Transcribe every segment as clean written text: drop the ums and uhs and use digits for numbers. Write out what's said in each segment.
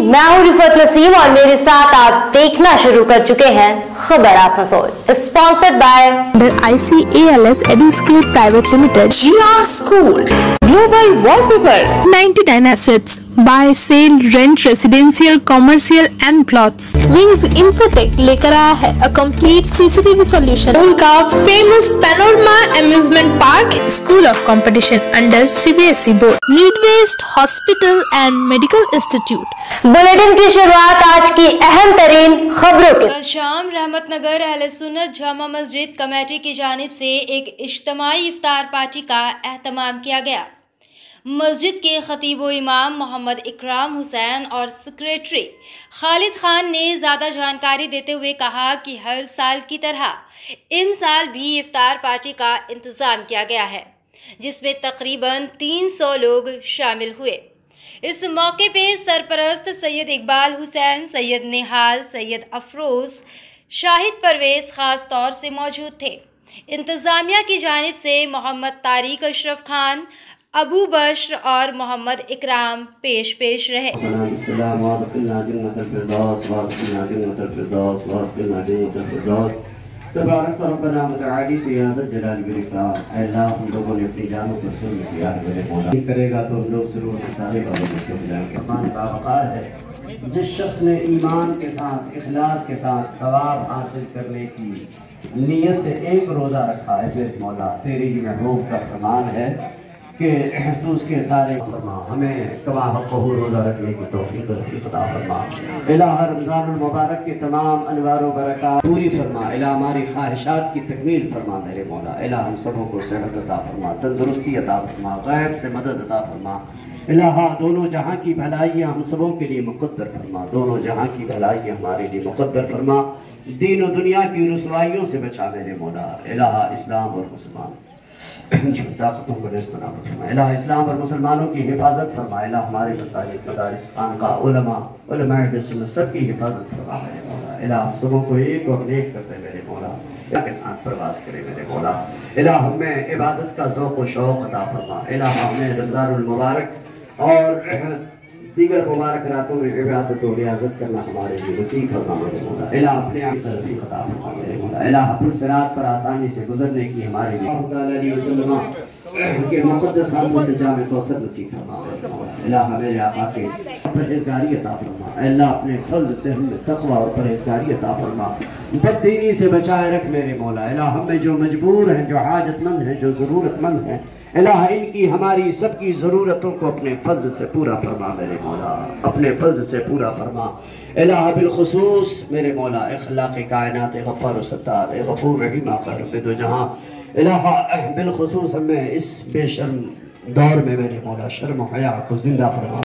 मैं हूं रिफत नसीम और मेरे साथ आप देखना शुरू कर चुके हैं खबर Asansol, sponsored by ICALS EduScale Private Limited, GR School, Global Wallpaper, 99 Assets, buy, sell, rent, residential, commercial and plots. Wings Infotech लेकर आया है a complete CCTV solution. उनका famous Panorama Amusement Park, School of Competition under CBSE Board, Need Waste Hospital and Medical Institute. Bulletin की शुरुआत आज की अहम तरीन खबरों के कल शाम रहमतनगर अहले सुन्नत जामा मस्जिद कमेटी की जानिब से एक इज्तिमाई इफ्तार पार्टी का एहतमाम किया गया। मस्जिद के खतीब व इमाम मोहम्मद इकराम हुसैन और सेक्रेटरी खालिद खान ने ज़्यादा जानकारी देते हुए कहा कि हर साल की तरह इस साल भी इफ्तार पार्टी का इंतज़ाम किया गया है, जिसमें तकरीबन 300 लोग शामिल हुए। इस मौके पे सरपरस्त सैयद इकबाल हुसैन, सैयद निहाल, सैयद अफरोज, शाहिद परवेज खास तौर से मौजूद थे। इंतज़ामिया की जानिब से मोहम्मद तारिक अशरफ खान, अबू बश्र और मोहम्मद इकराम पेश रहे। करेगा तो हम लोग जरूर सारे बाबू से हो जाएंगे। जिस शख्स ने ईमान के साथ, इखलास के साथ सवाब हासिल करने की नीयत से एक रोज़ा रखा है, फिर मौला तेरी ही महबूब का फरमान है कि तू उसके सारे फरमा, हमें तमाम रोज़ा रखने की तौफीक अता फरमा। इलाहा रमज़ानुल मुबारक के तमाम अनवार व बरक़ात पूरी फरमा। इलाहा हमारी ख्वाहिशात की तकमील फरमा मेरे मौला। इलाहा हम सबों को सेहत अता फरमा, तंदुरुस्ती अता फरमा, गैब से मदद अता फरमा। इलाहा दोनों जहाँ की भलाइयाँ हम सबों के लिए मुक़द्दर फरमा, दोनों जहाँ की भलाइयाँ हमारे लिए मुक़द्दर फरमा। दीन और दुनिया की रुसवाइयों से बचा मेरे मौला। इलाहा इस्लाम और मुसलमान ताकतों को नेस्तनाबूद फरमा। इलाहा इस्लाम और मुसलमानों की हिफाजत फरमा। इलाहा हमारे मसाजिद, मदारिस, खानका, उलमा सुन्नत सब की हिफाजत फरमा मेरे मौला। इलाहा हम सबों को एक और नेक करते मेरे मौला, के साथ प्रवास करे मेरे मौला। इलाहा हमें इबादत का ज़ौक़ व शौक़ अता फरमा। इलाहा हमें रमज़ानुल मुबारक और दीगर मुबारक रातों में इबादत और रियाजत करना हमारे लिए नसीब फरमा मेरे मौला। इलाहा अपने आप तरफ़ी अता फरमा मेरे मौला। इलाहा पुर सिरात पर आसानी से गुजरने की हमारे लिए के मुक़द्दस हाथों से जामे कौसर नसीब फरमा मेरे मौला। इलाहा मेरे आका के परहेज़गारी अता फरमा। अल्लाह अपने फज़ल से हमें तक़वा और परहेज़गारी अता फरमा। बददीनी से बचाए रख मेरे मौला। इलाहा हमें जो मजबूर हैं, जो हाजतमंद हैं, जो ज़रूरतमंद हैं, इलाहा इनकी हमारी सबकी ज़रूरतों को अपने फज़ल से पूरा फरमा मेरे मौला, अपने फज़ल से पूरा फरमा। इलाहा बिलख़ुसूस मेरे मौला इख़लाक़ कायनात गफ़्फ़ार सत्तार गफ़ूर रहीम आका रब्बे दो जहां, इलाहा बिलख़ुसूस हमें इस बेशर्म दौर में मेरे मौला शर्म व हया को जिंदा फरमा।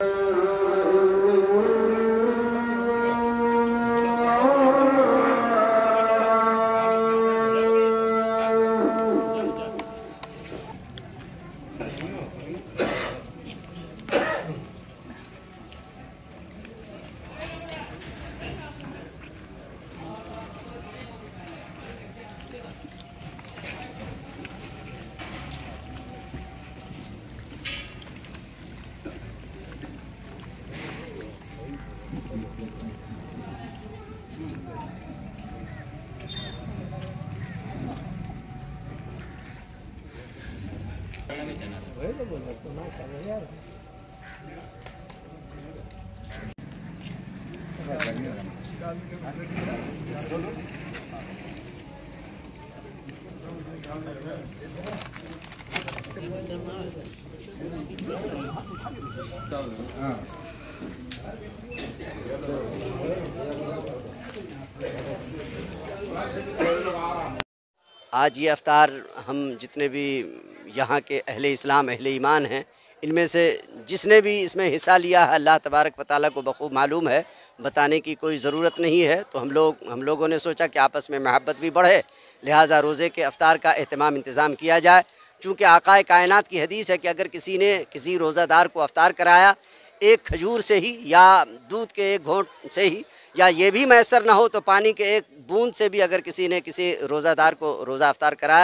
आज ये अफ्तार हम जितने भी यहाँ के अहले इस्लाम, अहले ईमान हैं, इनमें से जिसने भी इसमें हिस्सा लिया है अल्लाह तबारक व तआला को बखूब मालूम है, बताने की कोई ज़रूरत नहीं है। तो हम लोगों ने सोचा कि आपस में महब्बत भी बढ़े, लिहाजा रोज़े के अफ्तार का एहतमाम इंतज़ाम किया जाए। चूँकि आक़ाए कायनात की हदीस है कि अगर किसी ने किसी रोज़ादार को अफ्तार कराया एक खजूर से ही या दूध के एक घोंट से ही, या ये भी मैसर ना हो तो पानी के एक बूंद से भी अगर किसी ने किसी रोज़ादार को रोज़ा अफ्तार कराया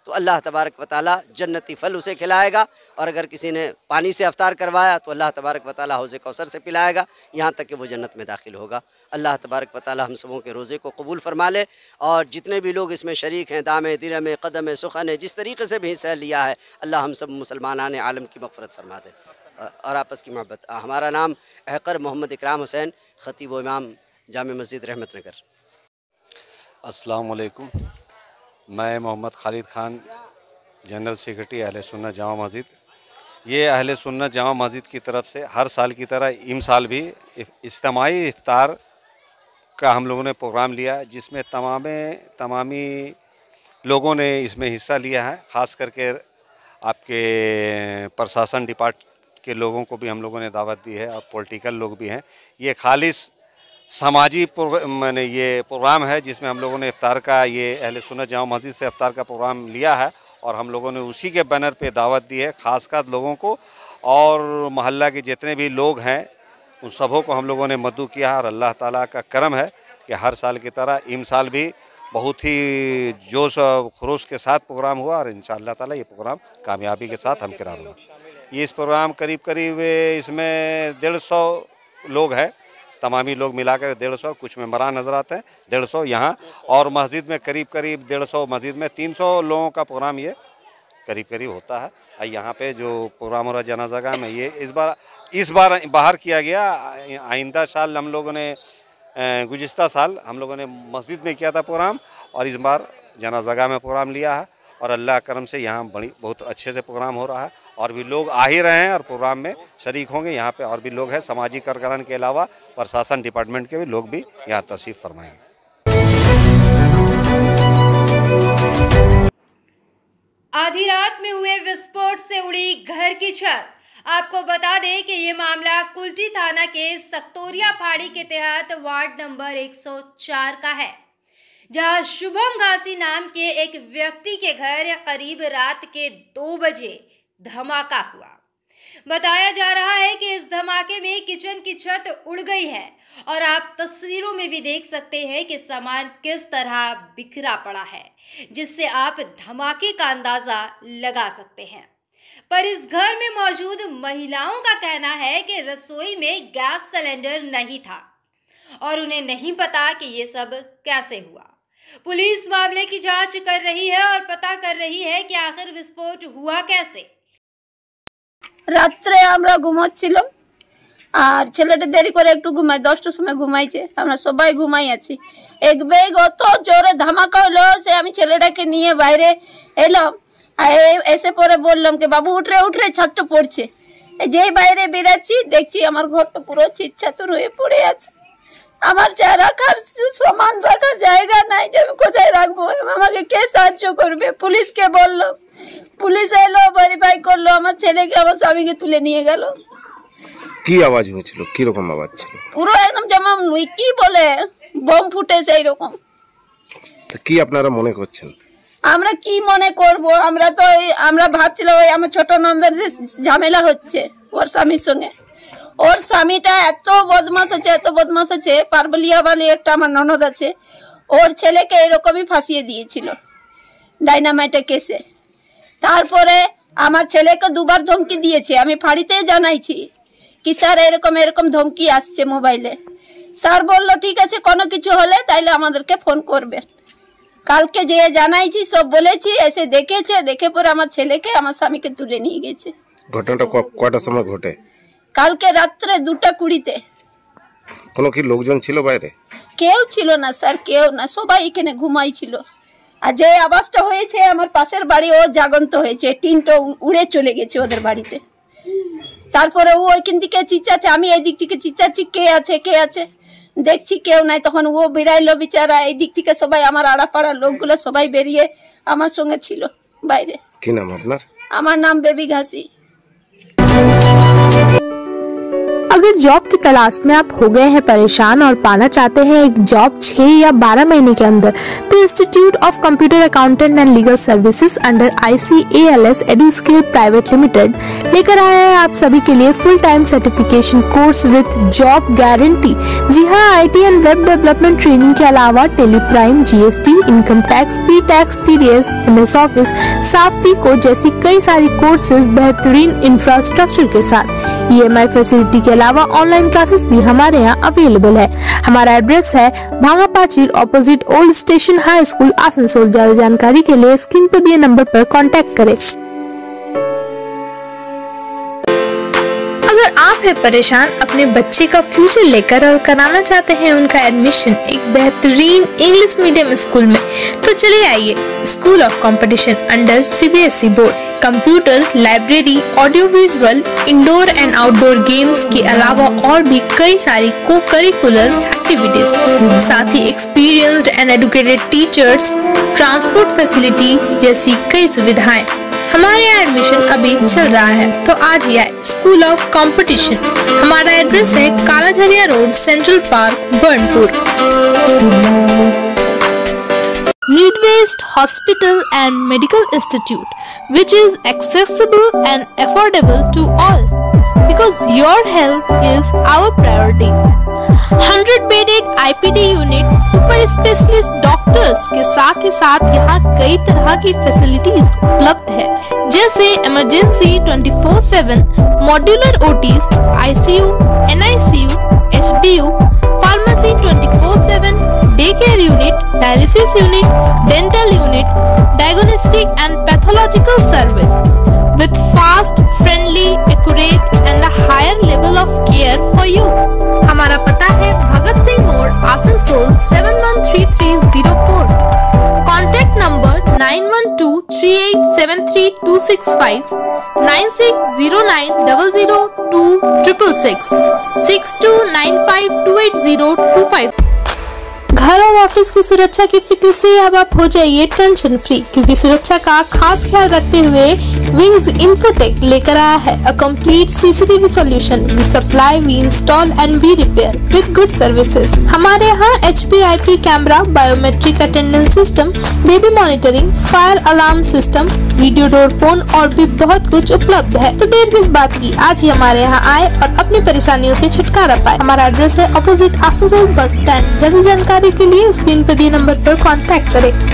तो अल्लाह तबारक व तआला जन्नती फल उसे खिलाएगा, और अगर किसी ने पानी से अफ्तार करवाया तो अल्लाह तबारक व तआला हौज़े कौसर से पिलाएगा, यहाँ तक कि वो जन्नत में दाखिल होगा। अल्लाह तबारक व तआला हम सबों के रोज़े को कबूल फरमा ले, और जितने भी लोग इसमें शरीक हैं, दामे दिरमे क़दम सुखन, जिस तरीके से भी हिस्सा लिया है, अल्लाह हम सब मुसलमानान आलम की मग़फ़िरत फरमा दे और आपस की मोहब्बत। हमारा नाम अहकर मोहम्मद इकराम हुसैन, ख़तीब व इमाम जामे मस्जिद रहमत नगर। अस्सलाम वालेकुम। मैं मोहम्मद खालिद खान, जनरल सेक्रेटरी अहले सुन्नत जामा मस्जिद। ये अहले सुन्नत जामा मस्जिद की तरफ से हर साल की तरह इस साल भी इज्तिमाई इफ्तार का हम लोगों ने प्रोग्राम लिया, जिसमें तमामी लोगों ने इसमें हिस्सा लिया है। ख़ास करके आपके प्रशासन डिपार्ट के लोगों को भी हम लोगों ने दावत दी है, और पॉलिटिकल लोग भी हैं। ये खालिस समाजी मैंने ये प्रोग्राम है, जिसमें हम लोगों ने इफ्तार का, ये अहले सुन्नत जामा मस्जिद से इफ्तार का प्रोग्राम लिया है, और हम लोगों ने उसी के बैनर पे दावत दी है ख़ासकर लोगों को, और मोहल्ला के जितने भी लोग हैं उन सबों को हम लोगों ने मद्दू किया है। और अल्लाह ताला का करम है कि हर साल की तरह इस साल भी बहुत ही जोश और खरोश के साथ प्रोग्राम हुआ, और इंशाअल्लाह ताला ये प्रोग्राम कामयाबी के साथ हम करा हुआ। ये इस प्रोग्राम करीब इसमें 150 लोग हैं, तमामी लोग मिलाकर 150, कुछ मेंबरान नज़र आते हैं 150 यहाँ, और मस्जिद में करीब 150, मस्जिद में 300 लोगों का प्रोग्राम ये करीब होता है। यहाँ पे जो प्रोग्राम हो रहा है जनाज़ा में, ये इस बार बाहर किया गया। आइंदा साल हम लोगों ने गुज़िश्ता साल हम लोगों ने मस्जिद में किया था प्रोग्राम, और इस बार जनाज़ा में प्रोग्राम लिया है, और अल्लाह करम से यहाँ बहुत अच्छे से प्रोग्राम हो रहा है, और भी लोग आ ही रहे हैं और प्रोग्राम में शरीक होंगे। यहाँ पे और भी लोग हैं, समाजी कारकुनान के अलावा प्रशासन डिपार्टमेंट के भी लोग भी यहाँ तशरीफ़ फरमाएंगे। आधी रात में हुए विस्फोट से उड़ी घर की छत। आपको बता दें कि ये मामला कुल्टी थाना के सक्तोरिया फाड़ी के तहत वार्ड नंबर 104 का है, जहां शुभम घासी नाम के एक व्यक्ति के घर करीब रात के 2 बजे धमाका हुआ। बताया जा रहा है कि इस धमाके में किचन की छत उड़ गई है, और आप तस्वीरों में भी देख सकते हैं कि सामान किस तरह बिखरा पड़ा है, जिससे आप धमाके का अंदाजा लगा सकते हैं। पर इस घर में मौजूद महिलाओं का कहना है कि रसोई में गैस सिलेंडर नहीं था, और उन्हें नहीं पता कि ये सब कैसे हुआ। पुलिस मामले की जांच कर रही है और पता कर रही है कि आखिर विस्फोट हुआ कैसे। রাত্রে আমরা ঘুমাচ্ছিলাম, আর ছেলেটা দেরি করে একটু ঘুমায়, 10টার সময় ঘুমাইছে, আমরা সবাই ঘুমাই আছি। এক বেগ অত জোরে ধামাকা হলো, সে আমি ছেলেটাকে নিয়ে বাইরে এলাম, এসে পরে বললাম কি বাবু উঠরে ছাদটা পড়ছে। যেই বাইরে বেরাচ্ছি দেখছি আমার ঘরটা পুরো ছিটছাতুর হয়ে পড়ে আছে। আমার যা রাখার সামান রাখার জায়গা নাই, যে আমি কোথায় রাখবো, আমাকে কে সাহায্য করবে? পুলিশকে বললাম, পুলিশ এলো, ভেরিফাই করলো, আমার ছেলেকে আমার স্বামীকে তুলে নিয়ে গেল। কি আওয়াজ হয়েছিল, কি রকম আওয়াজ ছিল? পুরো একদম যেমন কি বলে বোম ফুটে সেই রকম। কি আপনারা মনে করছেন? আমরা কি মনে করব, আমরা ভাবছিলাম ওই আমার ছোট নন্দের ঝামেলা হচ্ছে ওর স্বামীর সঙ্গে। ওর স্বামীটা এত বদমাশ আছে, পারবলিয়া বলে একটা আমার ননদ আছে, ওর ছেলেকে এরকমই ফাঁসিয়ে দিয়েছিল ডাইনামাইটের কেসে। তারপরে আমার ছেলেকে 2বার ধমকি দিয়েছে, আমি ফাঁড়িতে জানাইছি কি স্যার এরকম ধমকি আসছে মোবাইলে। স্যার বলল ঠিক আছে, কোনো কিছু হলে তাইলে আমাদেরকে ফোন করবেন। কালকে যে জানাইছি সব বলেছি, এসে দেখেছে, দেখে পরে আমার ছেলেকে আমার স্বামীকে তুলে নিয়ে গেছে। ঘটনাটা কয়টার সময় ঘটে? কালকে রাত্রে 2:20-তে। কোনো কি লোকজন ছিল বাইরে? কেউ ছিল না স্যার, কেউ না, সবাই এখানে ঘুমাইছিল। আর যে আওয়াজটা হয়েছে আমার পাশের বাড়ি, ও জাগন্ত হয়েছে, টিনটা উড়ে চলে গেছে ওদের বাড়িতে। তারপরে ও ওইখান থেকে চিৎচাচ্ছে, আমি এই দিক থেকে চিৎচাচ্ছি কে আছে, দেখছি কেউ নাই। তখন ও বেরাইলো বেচারা, এই দিক থেকে সবাই আমার আড়াপাড়ার লোকগুলো সবাই বেরিয়ে আমার সঙ্গে ছিল বাইরে। কি নাম আপনার? আমার নাম বেবি ঘাসি। अगर जॉब की तलाश में आप हो गए हैं परेशान और पाना चाहते हैं एक जॉब 6 या 12 महीने के अंदर, तो institute of computer accountant and legal services under ICALS Eduskill private limited लेकर आया है आप सभी के लिए full time certification course with job guarantee. जी हाँ, IT and web development training के अलावा Tally Prime, GST, income tax, P tax, TDS, MS office, साफ फीको जैसी कई सारी कोर्सेज बेहतरीन इंफ्रास्ट्रक्चर के साथ। EMI फैसिलिटी के अलावा ऑनलाइन क्लासेस भी हमारे यहाँ अवेलेबल है। हमारा एड्रेस है Bhanga Pachil opposite old station high school Asansol. ज्यादा जानकारी के लिए स्क्रीन पर दिए नंबर पर कांटेक्ट करें। अगर आप है परेशान अपने बच्चे का फ्यूचर लेकर और कराना चाहते हैं उनका एडमिशन एक बेहतरीन इंग्लिश मीडियम स्कूल में, तो चले आइए school of competition under CBSE board. Computer, library, audio visual, indoor and outdoor games के अलावा और भी कई सारी को करिकुलर एक्टिविटीज, साथ ही experienced and educated teachers, transport facility जैसी कई सुविधाएं। हमारे यहाँ एडमिशन अभी चल रहा है, तो आज ही आए स्कूल ऑफ कंपटीशन। हमारा एड्रेस है Kalajharia road, central park, Burnpur. Need-based hospital and medical institute, which is accessible and affordable to all, because your health is our priority. 100-bedded IPD unit, super specialist doctors के साथ ही साथ यहाँ कई तरह की facilities उपलब्ध है, जैसे emergency 24/7, modular OTs, ICU, NICU, HDU, pharmacy 24/7, day care unit, dialysis unit, dental unit, diagnostic and pathological service with fast, friendly, accurate and a higher level of care for you. हमारा पता है भगत सिंह मोड़, Asansol 713304। Contact number 9123873265, 9609002666, 6295280255। घर और office की सुरक्षा की फिक्र से अब आप हो जाइए टेंशन फ्री, क्योंकि सुरक्षा का खास ख्याल रखते हुए विंग्स इंफोटेक लेकर आया है a complete CCTV solution. We supply, we install and we repair with good services. हमारे यहाँ HPIP camera, biometric attendance system, baby monitoring, fire alarm system, video door phone और भी बहुत कुछ उपलब्ध है। तो देर किस बात की, आज ही हमारे यहाँ आए और अपनी परेशानियों से छुटकारा पाए। हमारा एड्रेस है ऑपोजिट आसनसोल बस स्टैंड। जल्दी जानकारी के लिए स्क्रीन पर दिए नंबर पर कांटेक्ट करें।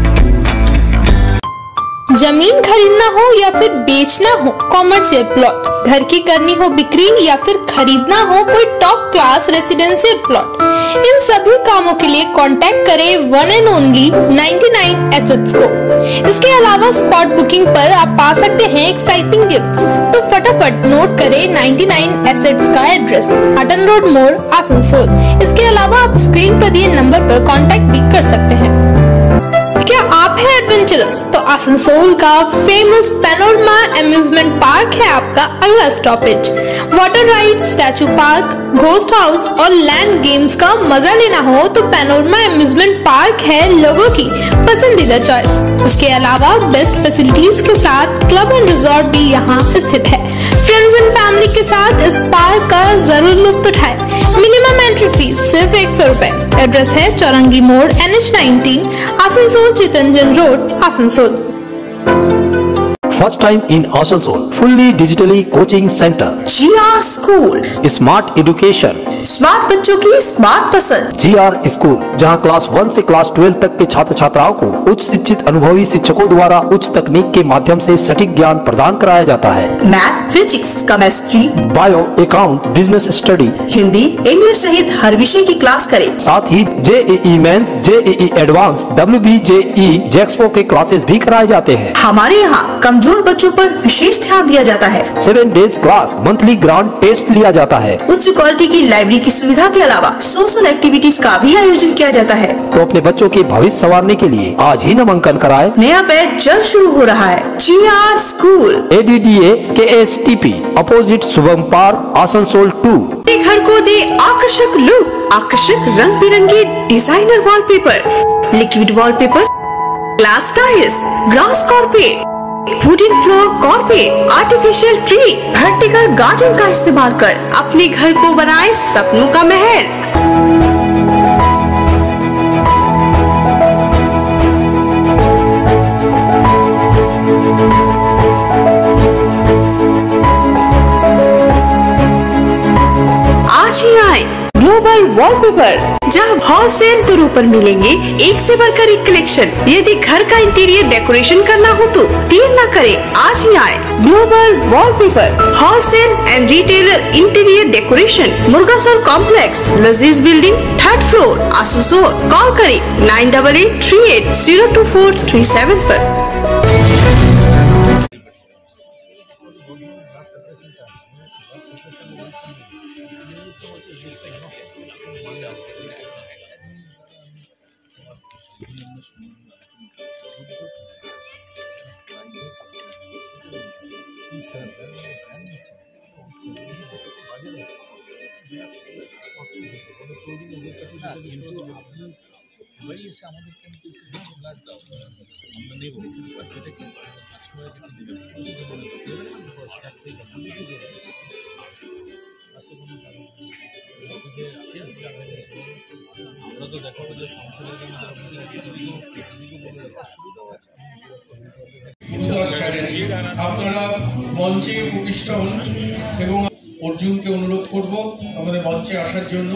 जमीन खरीदना हो या फिर बेचना हो, कॉमर्शियल प्लॉट, घर की करनी हो बिक्री या फिर खरीदना हो कोई टॉप क्लास रेसिडेंशियल प्लॉट, इन सभी कामों के लिए कांटेक्ट करें वन एंड ओनली 99 एसेट्स को। इसके अलावा स्पॉट बुकिंग पर आप पा सकते हैं एक्साइटिंग गिफ्ट्स। तो फटाफट नोट करें 99 एसेट्स का एड्रेस, हटन रोड मोड़, आसनसोल। इसके अलावा आप स्क्रीन पर दिए नंबर पर कांटेक्ट भी कर सकते हैं। क्या आप हैं एडवेंचरस, तो आसनसोल का फेमस पैनोरमा अम्यूजमेंट पार्क है आपका अगला stoppage. Water ride, statue park, ghost house और लैंड गेम्स का मजा लेना हो तो पैनोरमा अम्यूजमेंट पार्क है लोगों की पसंदीदा चॉइस। इसके अलावा बेस्ट फैसिलिटीज के साथ क्लब एंड रिजॉर्ट भी यहाँ स्थित है। फ्रेंड्स एंड फैमिली के साथ इस पार्क का जरूर लुत्फ उठाएं। मिनिमम एंट्री फीस सिर्फ 100 रुपए। एड्रेस है चौरंगी मोड़, NH19, Asansol, Chittaranjan road, Asansol. First time in Asansol, fully digitally coaching center. GR School, Smart education. Smart बच्चों की स्मार्ट पसंद। GR स्कूल, जहां क्लास 1 से क्लास 12 तक के छात्र छात्राओं को उच्च शिक्षित अनुभवी शिक्षकों द्वारा उच्च तकनीक के माध्यम से सटीक ज्ञान प्रदान कराया जाता है। Math, physics, chemistry, bio, account, business study, Hindi, English सहित हर विषय की क्लास करें। साथ ही JEE mains, JEE advance, WBJE, JEXPO के क्लासेस भी कराए जाते हैं। हमारे यहाँ कमजोर बच्चों पर विशेष ध्यान दिया जाता है। 7 days class, monthly grand test लिया जाता है। उच्च क्वालिटी की लाइब्रेरी की सुविधा के अलावा सोशल एक्टिविटीज का भी आयोजन किया जाता है। तो अपने बच्चों के भविष्य संवारने के लिए आज ही नामांकन कराएं। नया बैच जल्द शुरू हो रहा है। GR school, ADDA KSTP, opposite Shubham park, Asansol 2। घर को दे आकर्षक लुक, आकर्षक रंग बिरंगे designer wallpaper, liquid wallpaper, glass tiles, glass carpet, wooden floor, carpet, artificial tree, vertical garden का इस्तेमाल कर अपने घर को बनाए सपनों का महल। आज ही आए ग्लोबल वॉलपेपर, जहां होलसेल दरों पर मिलेंगे एक से बढ़कर एक कलेक्शन। यदि घर का इंटीरियर डेकोरेशन करना हो तो देर न करें, आज ही आए global wallpaper, wholesale and retailer interior decoration, Murgasol complex, Lazeez building, 3rd floor, Asansol. Call करें 9883802437 पर। আপনারা মঞ্চে উপবিষ্ট হন এবং অর্জুনকে অনুরোধ করব আমাদের মঞ্চে আসার জন্য।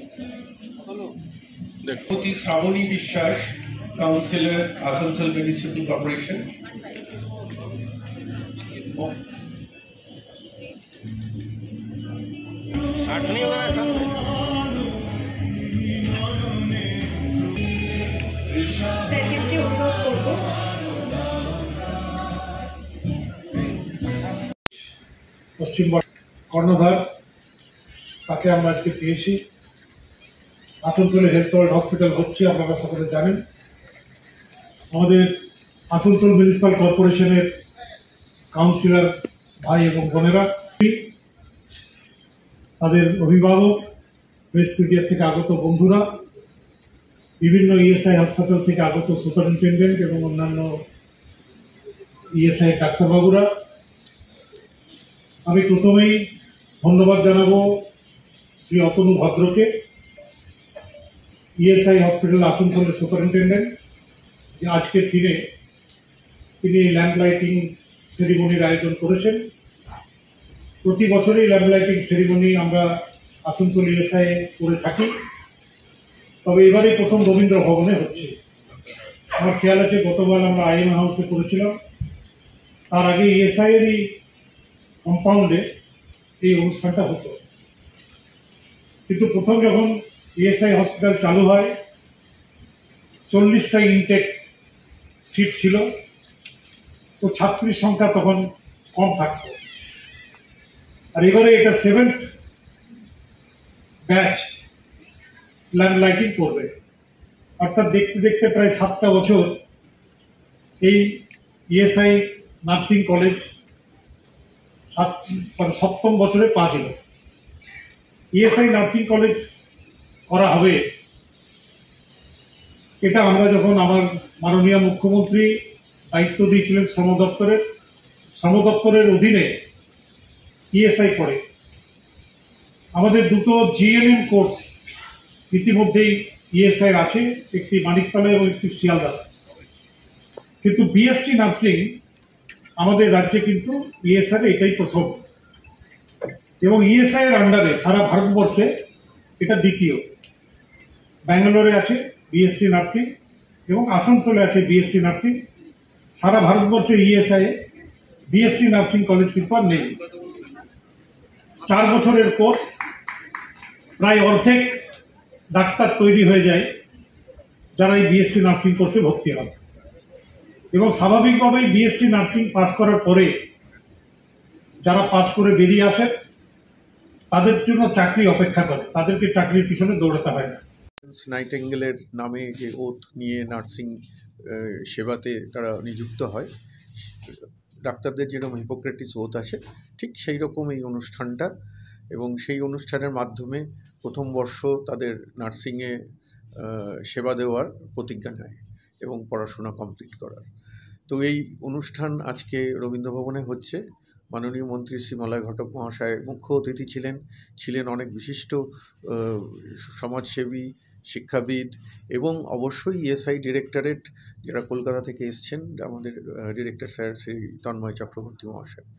প্রতি Srabani Biswas, councillor, Asansol municipal corporation. Paschimbanga কর্ণধার, তাকে আমরা আজকে পেয়েছি। আসানসোলে হেলথ ওয়ার্ল্ড হসপিটাল হচ্ছে, আপনারা সকলে জানেন। আমাদের আসানসোল মিউনিসিপাল কর্পোরেশনের কাউন্সিলর ভাই এবং বোনেরা, তাদের অভিভাবক, প্রেস মিডিয়া থেকে আগত বন্ধুরা, বিভিন্ন ইএসআই হাসপাতাল থেকে আগত সুপারিনটেন্ডেন্ট এবং অন্যান্য ইএসআই ডাক্তারবাবুরা, আমি প্রথমেই ধন্যবাদ জানাবো শ্রী অতনু ভদ্রকে, ইএসআই হসপিটাল আসানসোলের সুপারিনটেন্ডেন্ট, যে আজকের দিনে তিনি এই ল্যাম্প লাইটিং সেরিমনির আয়োজন করেছেন। প্রতি বছরই ল্যাম্প লাইটিং সেরিমনি আমরা আসানসোল ইএসআই করে থাকি, তবে এবারেই প্রথম রবীন্দ্র ভবনে হচ্ছে। আমার খেয়াল আছে গতবার আমরা আইএম হাউসে করেছিলাম, তার আগে ইএসআই এরই কম্পাউন্ডে এই অনুষ্ঠানটা হতো। কিন্তু প্রথম যখন ইএসআই হসপিটাল চালু হয় 40টা ইনটেক সিট ছিল, তো ছাত্রীর সংখ্যা তখন কম থাকত। আর এবারে এটা 7th ব্যাচ ল্যাম্প লাইটিং করবে, অর্থাৎ দেখতে দেখতে প্রায় 7টা বছর এই ইএসআই নার্সিং কলেজ 7ম বছরে পা দিল। ইএসআই নার্সিং কলেজ করা হবে, এটা আমরা যখন আমার মাননীয় মুখ্যমন্ত্রী দায়িত্ব দিয়েছিলেন শ্রম দপ্তরের অধীনে ইএসআই করে। আমাদের দুটো জিএনএম কোর্স ইতিমধ্যেই ইএসআই আছে, একটি মানিকতলা এবং একটি শিয়ালদা। কিন্তু বিএসসি নার্সিং আমাদের রাজ্যে কিন্তু ইএসআই এটাই প্রথম, এবং ইএসআই এর আন্ডারে সারা ভারতবর্ষে এটা দ্বিতীয়। ব্যাঙ্গালোরে আছে বিএসসি নার্সিং এবং আসানসোলে আছে বিএসসি নার্সিং। সারা ভারতবর্ষে ইএসআই বিএসসি নার্সিং কলেজ কিন্তু আর নেই। 4 বছরের কোর্স, প্রায় অর্ধেক ডাক্তার তৈরি হয়ে যায় যারা এই বিএসসি নার্সিং কোর্সে ভর্তি হয়, এবং স্বাভাবিকভাবেই বিএসসি নার্সিং পাস করার পরে যারা পাস করে বেরিয়ে আসেন তাদের জন্য চাকরি অপেক্ষা করে, তাদেরকে চাকরির পিছনে দৌড়াতে হয় না। নাইটিঙ্গেলের নামে যে ওথ নিয়ে নার্সিং সেবাতে তারা নিযুক্ত হয়, ডাক্তারদের যেরকম হিপোক্রেটিস ওথ আছে ঠিক সেই রকম এই অনুষ্ঠানটা, এবং সেই অনুষ্ঠানের মাধ্যমে প্রথম বর্ষ তাদের নার্সিংয়ে সেবা দেওয়ার প্রতিজ্ঞা নেয় এবং পড়াশোনা কমপ্লিট করার। তো এই অনুষ্ঠান আজকে রবীন্দ্র ভবনে হচ্ছে। মাননীয় মন্ত্রী শ্রী মলয় ঘটক মহাশয় মুখ্য অতিথি ছিলেন অনেক বিশিষ্ট সমাজসেবী, শিক্ষাবিদ এবং অবশ্যই ইএসআই ডিরেক্টরেট যারা কলকাতা থেকে এসছেন, আমাদের ডিরেক্টর স্যার শ্রী তন্ময় চক্রবর্তী মহাশয়।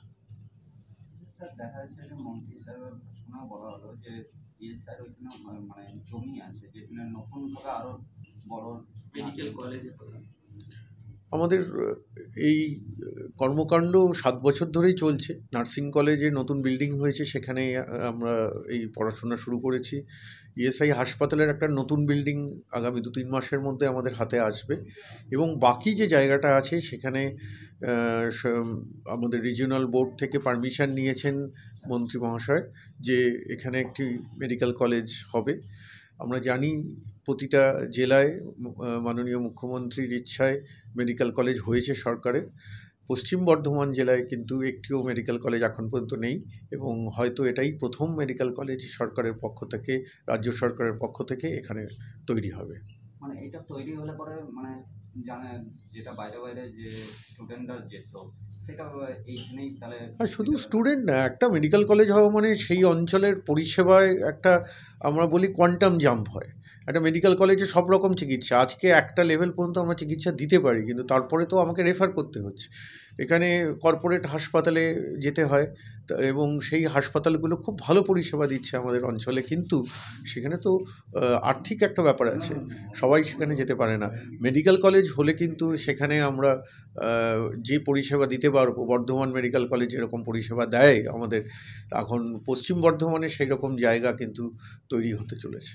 দেখা যাচ্ছে যে মন্ত্রী স্যারের ঘোষণা বলা হলো যে ইএসআই ওইখানে মানে জমি আছে যেখানে নতুনভাবে আরো বড় মেডিকেল কলেজ। আমাদের এই কর্মকাণ্ড 7 বছর ধরেই চলছে। নার্সিং কলেজে নতুন বিল্ডিং হয়েছে, সেখানে আমরা এই পড়াশোনা শুরু করেছি। ইএসআই হাসপাতালের একটা নতুন বিল্ডিং আগামী 2-3 মাসের মধ্যে আমাদের হাতে আসবে এবং বাকি যে জায়গাটা আছে সেখানে আমাদের রিজিওনাল বোর্ড থেকে পারমিশন নিয়েছেন মন্ত্রী মহাশয় যে এখানে একটি মেডিকেল কলেজ হবে। আমরা জানি প্রতিটা জেলায় মাননীয় মুখ্যমন্ত্রীর ইচ্ছায় মেডিকেল কলেজ হয়েছে সরকারের। পশ্চিম বর্ধমান জেলায় কিন্তু একটিও মেডিকেল কলেজ এখন পর্যন্ত নেই এবং হয়তো এটাই প্রথম মেডিকেল কলেজ সরকারের পক্ষ থেকে, রাজ্য সরকারের পক্ষ থেকে এখানে তৈরি হবে। মানে এটা তৈরি হলে পরে মানে জানেন যেটা বাইরে বাইরে যে স্টুডেন্টরা যেত সেটা এইখানেই তাহলে শুধু স্টুডেন্ট না, একটা মেডিকেল কলেজ হওয়া মানে সেই অঞ্চলের পরিষেবায় একটা আমরা বলি কোয়ান্টাম জাম্প হয়। একটা মেডিকেল কলেজে সব রকম চিকিৎসা, আজকে একটা লেভেল পর্যন্ত আমরা চিকিৎসা দিতে পারি, কিন্তু তারপরে তো আমাকে রেফার করতে হচ্ছে। এখানে কর্পোরেট হাসপাতালে যেতে হয় এবং সেই হাসপাতালগুলো খুব ভালো পরিষেবা দিচ্ছে আমাদের অঞ্চলে, কিন্তু সেখানে তো আর্থিক একটা ব্যাপার আছে, সবাই সেখানে যেতে পারে না। মেডিকেল কলেজ হলে কিন্তু সেখানে আমরা যে পরিষেবা দিতে পারবো, বর্ধমান মেডিকেল কলেজ যেরকম পরিষেবা দেয় আমাদের, এখন পশ্চিম বর্ধমানে সেই রকম জায়গা কিন্তু তৈরি হতে চলেছে।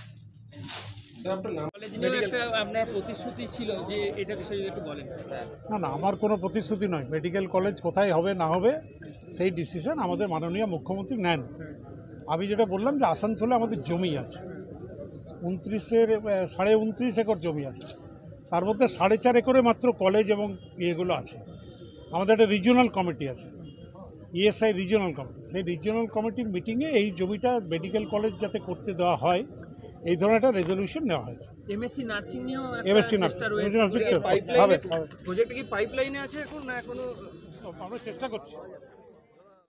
না, আমার কোনো প্রতিশ্রুতি নয়। মেডিকেল কলেজ কোথায় হবে না হবে সেই ডিসিশন আমাদের মাননীয় মুখ্যমন্ত্রী নেন। আমি যেটা বললাম যে আসানসোলে আমাদের জমি আছে 29.5 একর জমি আছে, তার মধ্যে 4.5 একরে মাত্র কলেজ এবং ইয়েগুলো আছে। আমাদের একটা রিজিওনাল কমিটি আছে, ইএসআই রিজিওনাল কমিটি। সেই রিজিওনাল কমিটির মিটিংয়ে এই জমিটা মেডিকেল কলেজ যাতে করতে দেওয়া হয় এই ধরনের একটা রেজলিউশন নেওয়া হয়েছে। এমএসসি নার্সিং নিয়েও এমএসসি নার্সিং হবে। প্রজেক্ট কি পাইপলাইনে আছে এখন না এখনো? আমরা চেষ্টা করছি।